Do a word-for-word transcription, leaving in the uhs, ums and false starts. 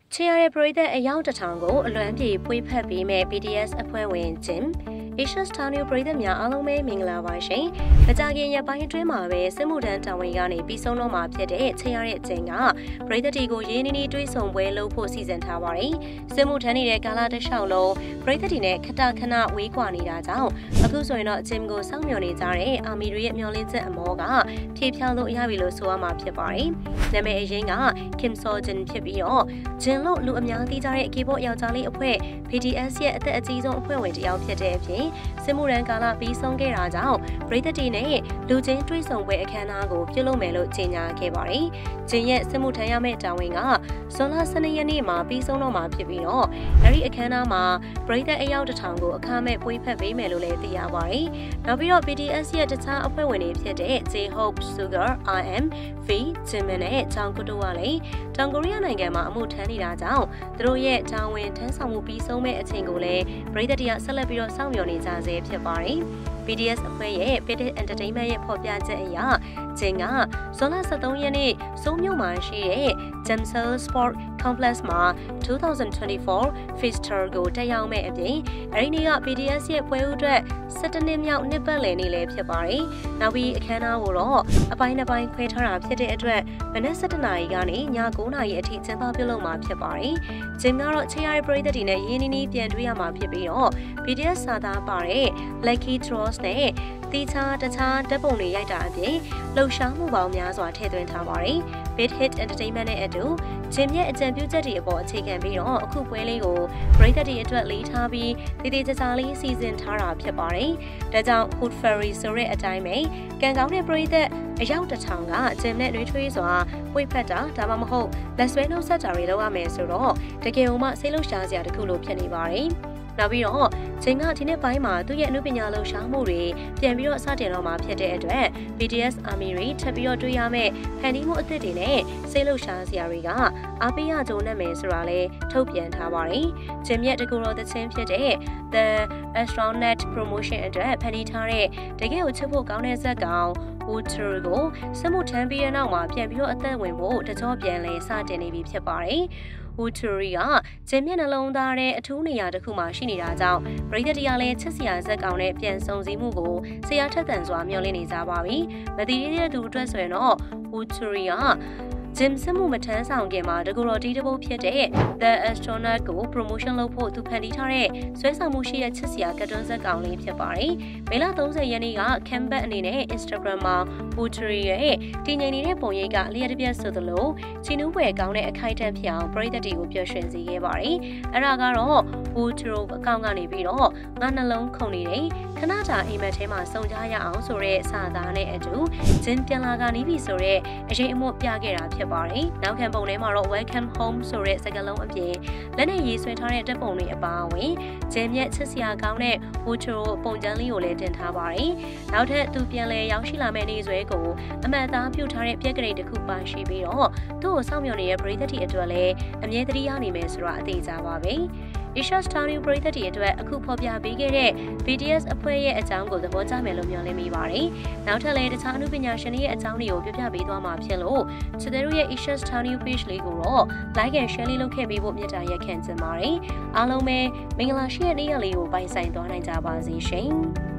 ချေရတဲ့ပရိသတ်အယောက်တစ်ထောင်ကိုအလွမ်းပြေပွေးဖက်ပေးမဲ့ B T S အဖွဲ့ဝင်ဂျင် Asia Star New ပရိသတ်များအားလုံးပဲမင်္ဂလာပါရှင်။မကြခင်ရက်ပိုင်းအတွင်းမှာပဲစစ်မှုထမ်းတာဝန်ကနေပြီးဆုံးတော့မှာဖြစ်တဲ့ချေရတဲ့ဂျင်ကပရိသတ်တွေကိုရင်းနှီးနှီးတွေးဆုံပွဲလုပ်ဖို့စီစဉ်ထားပါတယ်။စစ်မှုထမ်းနေတဲ့ကာလတစ်လျှောက်လုံးပရိသတ်တွေနဲ့ခဏခဏဝေးကွာနေတာကြောင့်အခုဆိုရင်တော့ဂျင်ကိုစောင့်မျှော်နေကြတဲ့အာမီတွေရဲ့မျှော်လင့်ချက်အမောကဖြည့်ဖြောင်းလို့ရပြီလို့ဆိုရမှာဖြစ်ပါတယ်။နာမည်အရင်းက Kim So Jin ဖြစ်ပြီးတော့ဂျင်လို့လူအများသိကြတဲ့ keyboard ယောက်ျားလေးအဖွဲ့ B T S ရဲ့အသက်အကြီးဆုံးအဖွဲ့ဝင်တစ်ယောက်ဖြစ်တဲ့အပြင်စစ်မှုရန်ကာလပြီးဆုံးခဲ့တာကြောင့်ပရိသတ်တွေနဲ့လူချင်းတွေ့ဆုံပွဲအခမ်းအနားကိုပြုလုပ်မယ်လို့ကြေညာခဲ့ပါတယ်။ဂျင်ရဲ့စစ်မှုထမ်းရမယ့်တာဝန်ကဇွန်လဆယ်နှစ်ရက်နေ့မှာပြီးဆုံးတော့မှာဖြစ်ပြီးတော့အဲဒီအခမ်းအနားမှာပရိသတ်အယောက်တစ်ထောင်ကိုအခမဲ့ပွေးဖက်ပေးမယ်လို့လည်းသိရပါတယ်။နောက်ပြီးတော့ B T S ရဲ့တခြားအဖွဲ့ဝင်တွေဖြစ်တဲ့ J-Hope, Sugar, R M, V, Jimin နဲ့ Jungkook ကလည်းတောင်ကိုရီးယားနိုင်ငံမှာအမှုထမ်းနေတာကြောင့်သူတို့ရဲ့တာဝန်ထမ်းဆောင်မှုပြီးဆုံးမဲ့အချိန်ကိုလည်းပရိသတ်တွေကဆက်လက်ပြီးတော့စောင့်မျှော်နေကြဆဲဖြစ်ပါတယ်။ B T S အဖွဲ့ရဲ့ Pit Entertainment ရဲ့ဖော်ပြချက်အရဂျင်ကဇွန်လဆယ်သုံးရက်နေ့စိုးမြို့မှာရှိတဲ့ Jamsel Sport Complex မှာ twenty twenty-four Festival ကိုတက်ရောက်မဲ့အပြင်အဲဒီနေ့က B T S ရဲ့ပွဲဦးအတွက်ဆယ်တစ်နှစ်မြောက်နှစ်ပတ်လည်နေ့လည်းဖြစ်ပါတယ်။နောက်ပြီးအခမ်းအနားကိုတော့အပိုင်းတစ်ပိုင်းခွဲထားတာဖြစ်တဲ့အတွက်မနက်၁၁နာရီကနေည၉နာရီအထိကျင်းပပြုလုပ်မှာဖြစ်ပါတယ်။ဂျင်ကတော့ချေရတဲ့ပရိသတ်တွေနဲ့ရင်းနှီးနှီးပြန်တွေ့ရမှာဖြစ်ပြီးတော့ B T S စာသားပါတဲ့ Lucky Draws နဲ့တီချာတခြားဓာတ်ပုံတွေရိုက်တာအပြင်လှုပ်ရှားမှုပေါင်းများစွာထည့်သွင်းထားပါတယ်။ Big Hit Entertainment နဲ့အတူဂျင်ရဲ့အကြံပြုချက်တွေအပေါ်အခြေခံပြီးတော့အခုပွဲလေးကိုပရိသတ်တွေအတွက်လေးထားပြီးတည်တည်ကြကြလေးစီစဉ်ထားတာဖြစ်ပါတယ်။ဒါကြောင့် Hood Fairy ဆိုတဲ့အတိုင်းပဲကံကောင်းတဲ့ပရိသတ်အယောက်တစ်ထောင်ကဂျင်နဲ့နှွေးထွေးစွာပွေဖက်တာဒါမှမဟုတ်လက်ဆွဲနှုတ်ဆက်တာတွေလုပ်ရမယ်ဆိုတော့တကယ်လို့မှစိတ်လှုပ်ရှားစရာတစ်ခုလိုဖြစ်နေပါတယ်။နောက်ပြီးတော့ဂျင်ကဒီနေ့ပိုင်းမှာသူ့ရဲ့အမှုပညာလှူရှားမှုတွေပြန်ပြီးတော့စတင်တော့မှာဖြစ်တဲ့အတွက် B T S Army တွေထပ်ပြီးတော့တွေ့ရမယ့်ဖန်တီးမှုအသစ်တွေနဲ့စိတ်လှုပ်ရှားစရာတွေကအားပေးရကြုံနဲ့မယ်ဆိုတာလည်းထုတ်ပြန်ထားပါတယ်။ဂျင်ရဲ့တကူတော်သချင်းဖြစ်တဲ့ The Astronaut Promotion အတွက်ဖန်တီးထားတဲ့တကယ်ကိုချစ်ဖို့ကောင်းတဲ့ဇာတ်ကောင် Wooter ကိုစမှုထမ်းပြီးတဲ့နောက်မှာပြန်ပြီးတော့အသက်ဝင်ဖို့တကြောပြန်လဲစတင်နေပြီဖြစ်ပါတယ်။ Wootery ကဂျင်မျက်နှလုံးသားတဲ့အထူးနေရာတစ်ခုမှာရှိနေတာကြောင့်ပရိသတ်တရားလဲချစ်စရာဇက်ကောင်နဲ့ပြန်ဆုံစည်းမှုကိုဆရာထက်သန်စွာမျှော်လင့်နေကြပါပြီ။မတည်ရတဲ့သူအတွက်ဆိုရင်တော့ Wootery ကဂျင်စမှုမထမ်းဆောင်ခင်မှာတကူတော်တီးတပုတ်ဖြစ်တဲ့ The Astronaut ကို promotion လုပ်ဖို့သူဖန်တီးထားတဲ့ဆွဲဆောင်မှုရှိတဲ့ချစ်စရာကတ်တွန်းဇက်ကောင်လေးဖြစ်ပါတယ်။မေလ၃၀ရက်နေ့က Canbat အနေနဲ့ Instagram မှာ Wootery ရဲ့တည်ငြိမ်နေတဲ့ပုံရိပ်ကလျှက်တစ်ပြက်ဆိုသလိုချီနူးပွဲကောင်းတဲ့အခိုက်အတန့်ဖြစ်အောင်ပရိသတ်တွေကိုပျော်ရွှင်စေခဲ့ပါတယ်။အဲ့ဒါကတော့ Wootery အကောင့်ကနေပြီးတော့ငါနှလုံးခုန်နေတဲ့ခဏတာအိမ်မက်ထဲမှာစုံကြရအောင်ဆိုတဲ့စာသားနဲ့အတူဂျင်ပြန်လာကနေပြီဆိုတဲ့အရေးအမွတ်ပြခဲ့တာဖြစ်ပါတယ်။နောက်ခံပုံထဲမှာတော့ Welcome Home ဆိုတဲ့စကားလုံးအပြင်လက်နဲ့ရေးဆွဲထားတဲ့တပ်ပုံတွေအပါအဝင်ဂျင်မြက်ချစ်စရာကောင်းတဲ့ Wooter ပုံစံလေးကိုလည်းတင်ထားပါတယ်။နောက်ထပ်သူပြန်လဲရောက်ရှိလာမယ့်နေ့စွဲကိုအမှန်အသားပြုထားတဲ့ပြက်ကလေးတစ်ခုပါရှိပြီးတော့သူ့ကိုစောင့်မျှော်နေတဲ့ပရိသတ်တွေအတွက်လည်းအမြဲတမ်းရနိုင်မယ်ဆိုတာအသေးစားပါပဲ။ Asia Star New ပရိသတ်တွေအတွက်အခုဖော်ပြပေးခဲ့တဲ့ B T S အဖွဲ့ရဲ့အကြောင်းကိုသဘောကျမယ်လို့မျှော်လင့်မိပါတယ်။နောက်ထပ်လည်းတခြားအမှုပညာရှင်တွေရဲ့အကြောင်းတွေကိုပြပြပေးသွားမှာဖြစ်လို့ချစ်တဲ့တို့ရဲ့ Asia Star New page လေးကိုတော့ like and share လေးလုပ်ခဲ့ပေးဖို့မြတ်တာရက်ခံချင်ပါတယ်။အားလုံးပဲမင်္ဂလာရှိတဲ့နေ့ရက်လေးကိုပိုင်ဆိုင်သွားနိုင်ကြပါစေရှင်။